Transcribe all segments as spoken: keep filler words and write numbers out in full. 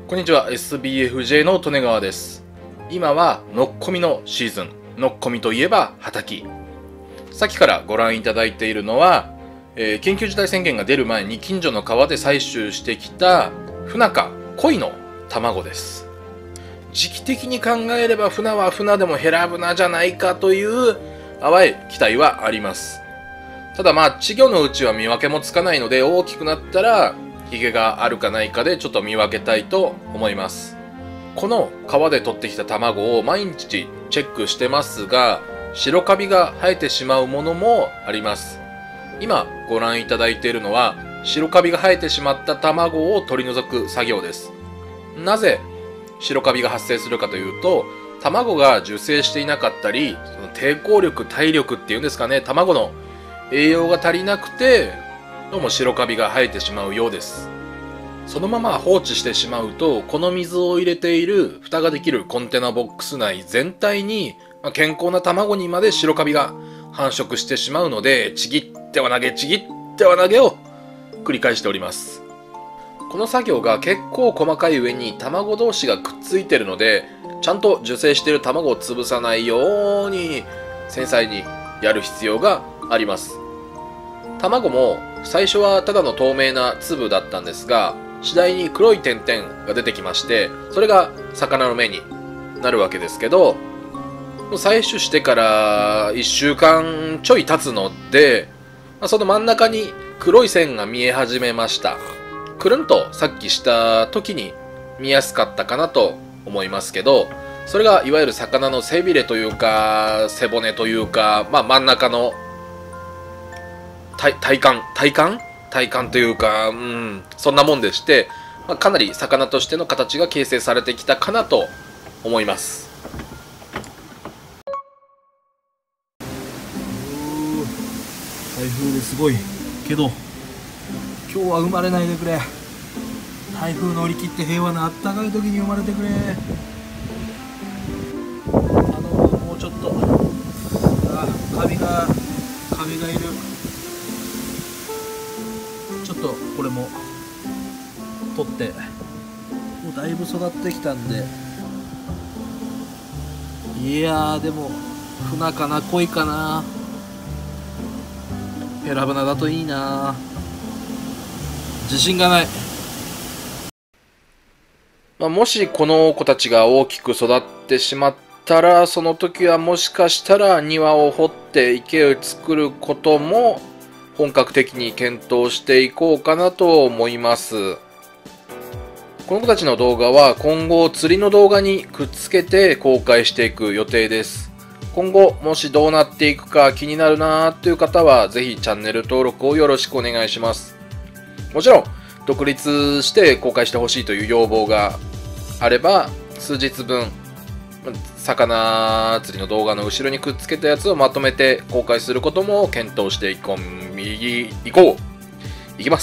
こんにちは、エスビーエフジェー の利根川です。今はのっこみのシーズン。のっこみといえばはたき。さっきからご覧いただいているのは、えー、緊急事態宣言が出る前に近所の川で採集してきたフナか鯉の卵です。時期的に考えればフナはフナでもヘラブナじゃないかという淡い期待はあります。ただまあ稚魚のうちは見分けもつかないので、大きくなったらヒゲがあるかないかでちょっと見分けたいと思います。この川で取ってきた卵を毎日チェックしてますが、白カビが生えてしまうものもあります。今ご覧いただいているのは白カビが生えてしまった卵を取り除く作業です。なぜ白カビが発生するかというと、卵が受精していなかったり、その抵抗力、体力っていうんですかね、卵の栄養が足りなくてどうも白カビが生えてしまうようです。そのまま放置してしまうと、この水を入れている蓋ができるコンテナボックス内全体に、まあ、健康な卵にまで白カビが繁殖してしまうので、ちぎっては投げちぎっては投げを繰り返しております。この作業が結構細かい上に卵同士がくっついているので、ちゃんと受精している卵を潰さないように繊細にやる必要があります。卵も最初はただの透明な粒だったんですが、次第に黒い点々が出てきまして、それが魚の目になるわけですけど、採取してからいっしゅうかんちょい経つので、その真ん中に黒い線が見え始めました。くるんとさっきした時に見やすかったかなと思いますけど、それがいわゆる魚の背びれというか背骨というか、まあ、真ん中の体幹体幹体幹というか、うん、そんなもんでして、まあ、かなり魚としての形が形成されてきたかなと思います。 台風ですごいけど、今日は生まれないでくれ。台風乗り切って平和なあったかい時に生まれてくれ。あのもうちょっと、あ、カビがカビがいる。ちょっとこれも取って、もうだいぶ育ってきたんで、いやーでも船かな鯉かな、ヘラブナだといいな。自信がない。 まあ、もしこの子たちが大きく育ってしまったら、その時はもしかしたら庭を掘って池を作ることも本格的に検討していこうかなと思います。この子たちの動画は今後釣りの動画にくっつけて公開していく予定です。今後もしどうなっていくか気になるなーという方はぜひチャンネル登録をよろしくお願いします。もちろん独立して公開してほしいという要望があれば、数日分魚釣りの動画の後ろにくっつけたやつをまとめて公開することも検討していこういこういきます。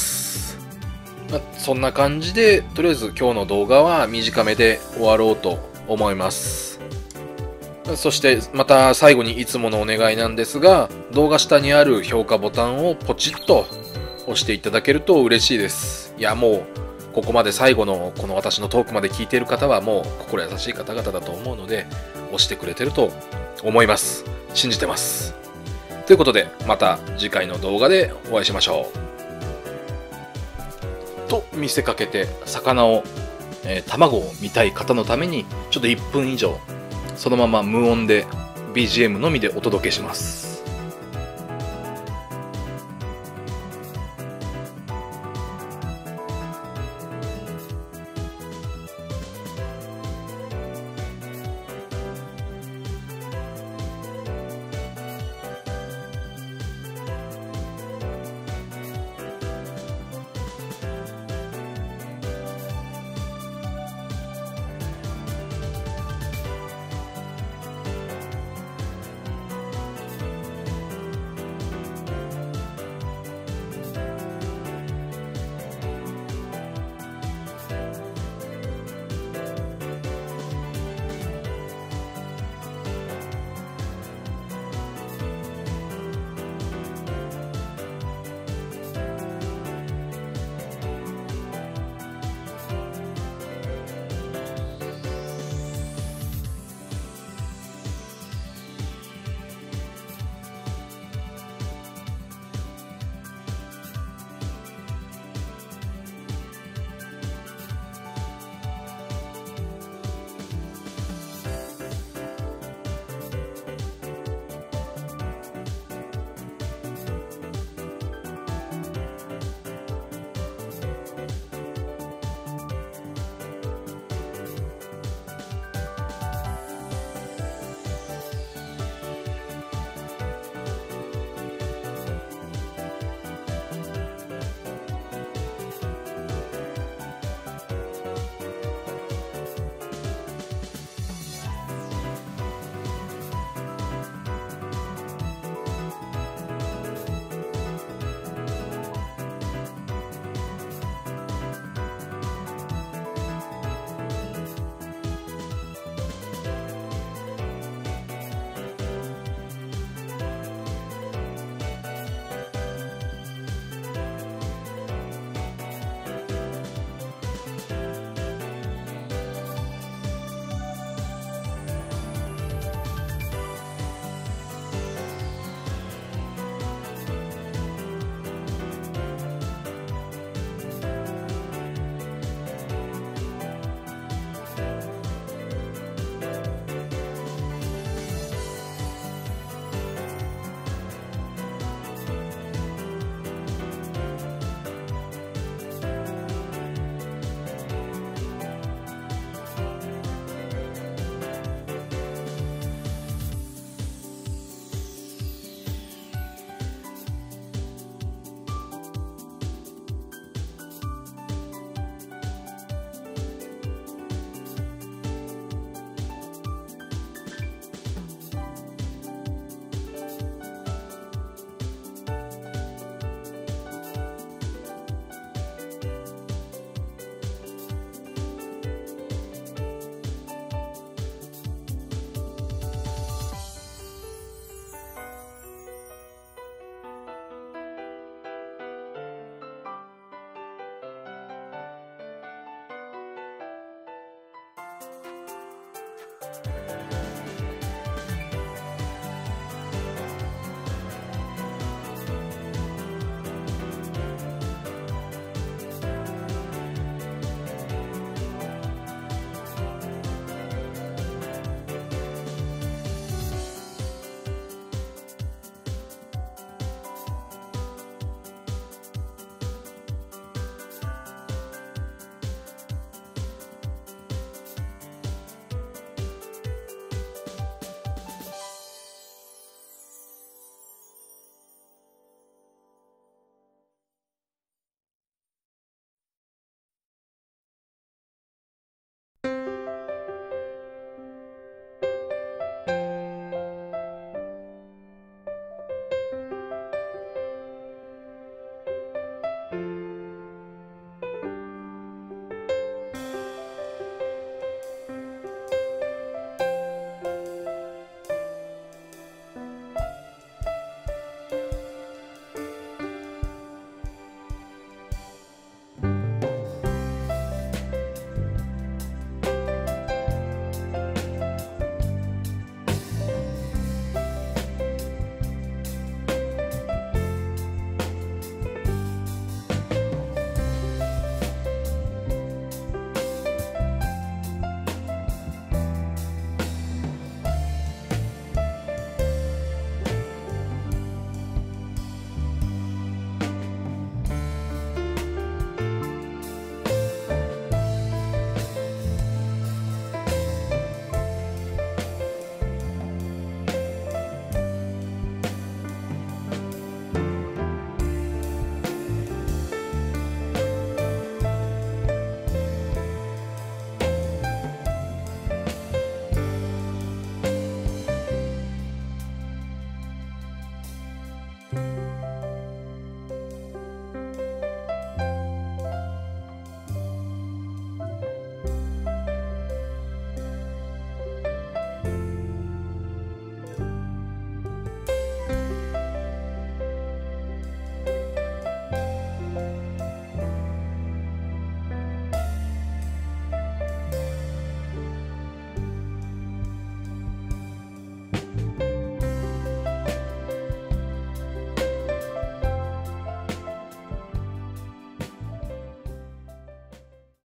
まあ、そんな感じでとりあえず今日の動画は短めで終わろうと思います。そしてまた最後にいつものお願いなんですが、動画下にある評価ボタンをポチッと押していただけると嬉しいです。いやもうここまで最後のこの私のトークまで聞いている方はもう心優しい方々だと思うので、押してくれてると思います。信じてます。ということでまた次回の動画でお会いしましょう。と見せかけて魚を、えー、卵を見たい方のためにちょっといっぷん以上そのまま無音で ビージーエム のみでお届けします。